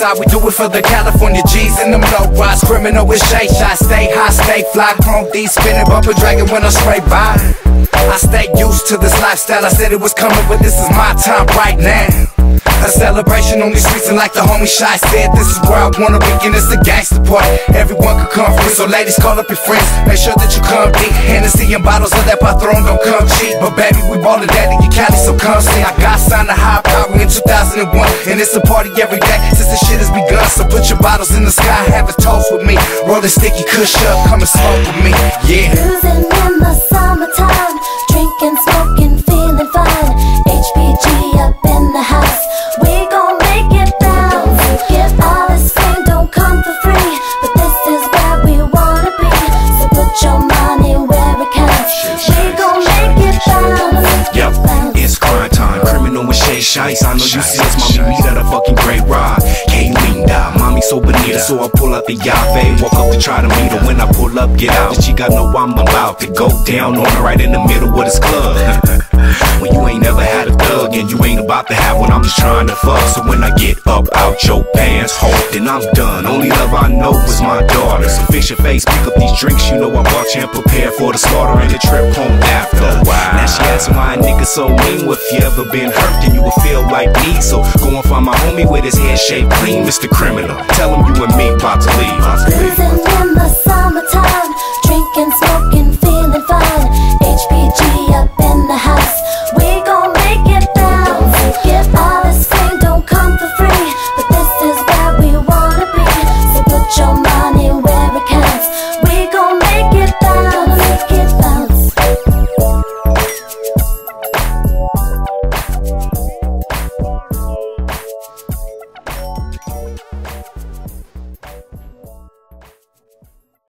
side, we do it for the California G's and them low rise. Criminal with shade shots, stay high, stay fly. Chrome D spinning, bumper dragon when I straight by. I stay used to this lifestyle, I said it was coming, but this is my time right now. A celebration on these streets, and like the homie Shy said, this is where I wanna be, and it's a gangster party. Everyone can come free, so ladies, call up your friends. Make sure that you come deep. Hennessy and bottles of that Patron don't come cheap. But baby, we ballin' that in your Cali, so come see. I got signed to High Power in 2001, and it's a party every day since the shit has begun. So put your bottles in the sky, have a toast with me. Roll the sticky kush up, come and smoke with me, yeah. Cruising in the summertime, drinking, smoking, feeling fine. HPG up in the house, we gon' make it bounce. All this fame don't come for free, but this is where we wanna be. So put your money where it counts, we gon' make it bounce. Yep, it's grind time, criminal with Shay Shice. I know you see us, mommy, we got a fucking great ride. K-Linda, mommy so bonita, so I pull out the Yave. Walk up to try to meet her, when I pull up, get out. She got no I'm about to go down on her right in the middle of this club. When you ain't never had a thug, and you ain't about to have one, I'm just trying to fuck. So when I get up out your pants hole, then I'm done. Only love I know is my daughter. So fix your face, pick up these drinks, you know I bought you, and prepare for the slaughter and the trip home after. Now she asking why a nigga so mean. If you ever been hurt, then you would feel like me. So go and find my homie with his head shaped clean, Mr. Criminal. Tell him you and me about to leave. Cruising in the summertime,